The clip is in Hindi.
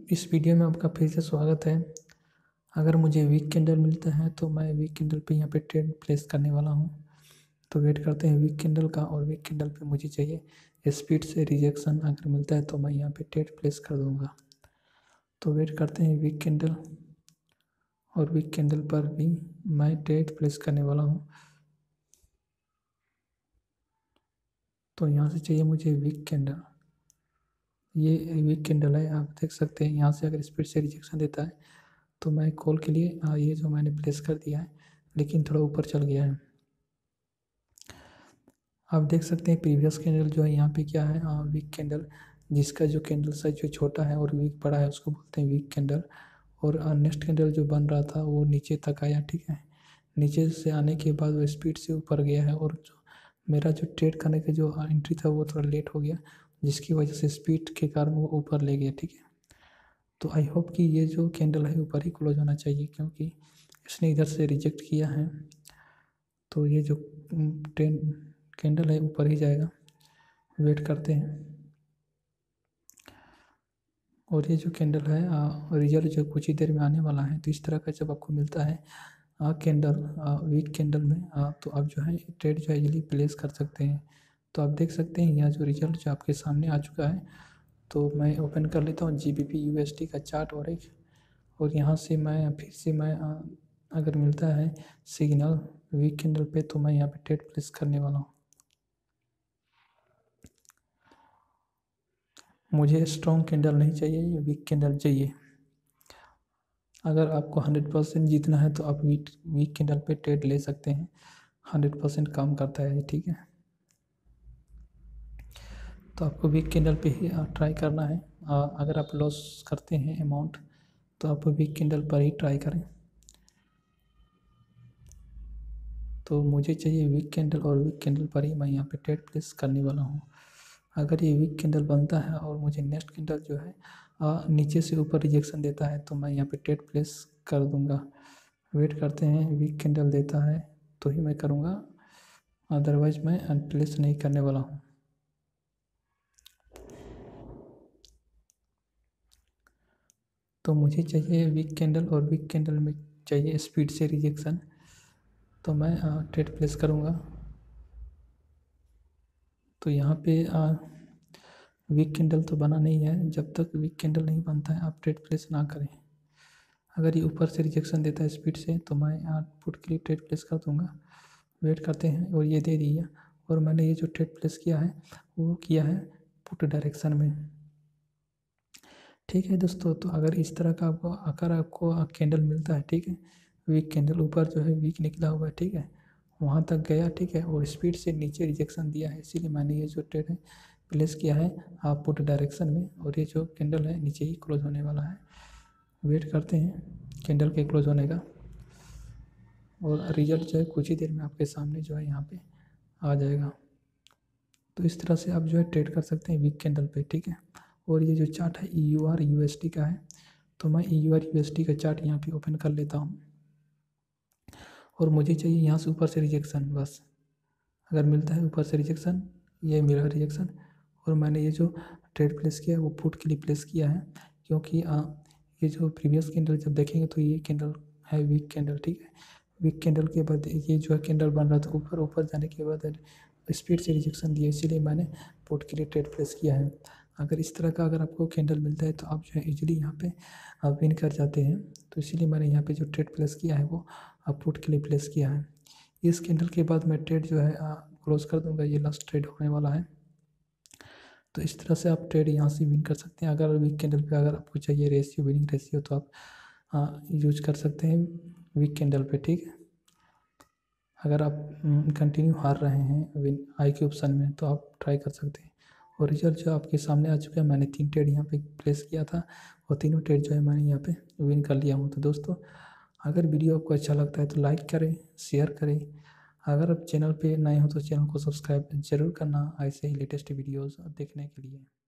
इस वीडियो में आपका फिर से स्वागत है। अगर मुझे वीक कैंडल मिलता है तो मैं वीक कैंडल पे यहाँ पे ट्रेड प्लेस करने वाला हूँ। तो वेट करते हैं वीक कैंडल का, और वीक कैंडल पे मुझे चाहिए स्पीड से रिजेक्शन अगर मिलता है तो मैं यहाँ पे ट्रेड प्लेस कर दूँगा। तो वेट करते हैं वीक कैंडल, और वीक कैंडल पर भी मैं ट्रेड प्लेस करने वाला हूँ। तो यहाँ से चाहिए मुझे वीक कैंडल, ये वीक कैंडल है, आप देख सकते हैं। यहाँ से अगर स्पीड से रिजेक्शन देता है तो मैं कॉल के लिए ये जो मैंने प्लेस कर दिया है, लेकिन थोड़ा ऊपर चल गया है। आप देख सकते हैं प्रीवियस कैंडल जो है यहाँ पे क्या है, वीक कैंडल, जिसका जो कैंडल साइज जो छोटा है और वीक बड़ा है उसको बोलते हैं वीक कैंडल। और नेक्स्ट कैंडल जो बन रहा था वो नीचे तक आया, ठीक है। नीचे से आने के बाद वो स्पीड से ऊपर गया है, और जो मेरा जो ट्रेड करने का जो एंट्री था वो थोड़ा लेट हो गया, जिसकी वजह से स्पीड के कारण वो ऊपर ले गया, ठीक है। तो आई होप कि ये जो कैंडल है ऊपर ही क्लोज होना चाहिए, क्योंकि इसने इधर से रिजेक्ट किया है। तो ये जो कैंडल है ऊपर ही जाएगा, वेट करते हैं। और ये जो कैंडल है रिजल्ट जो कुछ ही देर में आने वाला है। तो इस तरह का जब आपको मिलता है कैंडल वीक कैंडल में, तो आप जो है ट्रेड जो है इजीली प्लेस कर सकते हैं। तो आप देख सकते हैं यहाँ जो रिजल्ट जो आपके सामने आ चुका है। तो मैं ओपन कर लेता हूँ GBP USD का चार्ट, और यहाँ से मैं फिर से अगर मिलता है सिग्नल वीक कैंडल पे तो मैं यहाँ पे ट्रेड प्लेस करने वाला हूँ। मुझे स्ट्रॉन्ग कैंडल नहीं चाहिए, ये वीक कैंडल चाहिए। अगर आपको 100% जीतना है तो आप वीक कैंडल पे ट्रेड ले सकते हैं, 100% काम करता है, ठीक है। तो आपको वीक कैंडल पे ही ट्राई करना है। अगर आप लॉस करते हैं अमाउंट तो आप वीक कैंडल पर ही ट्राई करें। तो मुझे चाहिए वीक कैंडल, और वीक कैंडल पर ही मैं यहाँ पे ट्रेड प्लेस करने वाला हूँ। अगर ये वीक कैंडल बनता है और मुझे नेक्स्ट कैंडल जो है नीचे से ऊपर रिजेक्शन देता है तो मैं यहाँ पे ट्रेड प्लेस कर दूँगा। वेट करते हैं, वीक कैंडल देता है तो ही मैं करूँगा, अदरवाइज मैं प्लेस नहीं करने वाला हूँ। तो मुझे चाहिए वीक कैंडल, और वीक कैंडल में चाहिए स्पीड से रिजेक्शन, तो मैं ट्रेड प्लेस करूँगा। तो यहाँ पे वीक कैंडल तो बना नहीं है, जब तक वीक कैंडल नहीं बनता है आप ट्रेड प्लेस ना करें। अगर ये ऊपर से रिजेक्शन देता है स्पीड से तो मैं पुट के लिए ट्रेड प्लेस कर दूँगा। वेट करते हैं, और ये दे दिया, और मैंने ये जो ट्रेड प्लेस किया है वो किया है पुट डायरेक्शन में, ठीक है दोस्तों। तो अगर इस तरह का आपको कैंडल मिलता है, ठीक है, वीक कैंडल ऊपर जो है वीक निकला हुआ है, ठीक है, वहाँ तक गया, ठीक है, और स्पीड से नीचे रिजेक्शन दिया है, इसीलिए मैंने ये जो ट्रेड है प्लेस किया है पुट डायरेक्शन में। और ये जो कैंडल है नीचे ही क्लोज होने वाला है। वेट करते हैं कैंडल के क्लोज होने का, और रिजल्ट जो है कुछ ही देर में आपके सामने जो है यहाँ पे आ जाएगा। तो इस तरह से आप जो है ट्रेड कर सकते हैं वीक कैंडल पे, ठीक है। और ये जो चार्ट है EUR USD का है, तो मैं EUR USD का चार्ट यहाँ पे ओपन कर लेता हूँ, और मुझे चाहिए यहाँ से ऊपर से रिजेक्शन, बस अगर मिलता है ऊपर से रिजेक्शन, ये मेरा रिजेक्शन। और मैंने ये जो ट्रेड प्लेस किया है वो पुट के लिए प्लेस किया है, क्योंकि ये जो प्रीवियस कैंडल जब देखेंगे तो ये कैंडल है वीक कैंडल, ठीक है। वीक कैंडल के बाद ये जो है कैंडल बन रहा था ऊपर, ऊपर जाने के बाद स्पीड से रिजेक्शन दिया, इसीलिए मैंने पुट के लिए ट्रेड प्लेस किया है। अगर इस तरह का अगर आपको कैंडल मिलता है तो आप जो है इजीली यहाँ पे विन कर जाते हैं। तो इसीलिए मैंने यहाँ पे जो ट्रेड प्लेस किया है वो पुट के लिए प्लेस किया है। इस कैंडल के बाद मैं ट्रेड जो है क्लोज कर दूंगा, ये लास्ट ट्रेड होने वाला है। तो इस तरह से आप ट्रेड यहाँ से विन कर सकते हैं। अगर वीक कैंडल पे अगर आपको चाहिए रेशियो, विनिंग रेशियो, तो आप यूज कर सकते हैं वीक कैंडल पे, ठीक है। अगर आप कंटिन्यू हार रहे हैं विन आई के ऑप्शन में तो आप ट्राई कर सकते हैं। और रिजल्ट जो आपके सामने आ चुका है, मैंने 3 ट्रेड यहाँ पे प्लेस किया था, और तीनों ट्रेड जो है मैंने यहाँ पे विन कर लिया हूँ। तो दोस्तों, अगर वीडियो आपको अच्छा लगता है तो लाइक करें, शेयर करें। अगर आप चैनल पे नए हो तो चैनल को सब्सक्राइब ज़रूर करना, ऐसे ही लेटेस्ट वीडियोज़ देखने के लिए।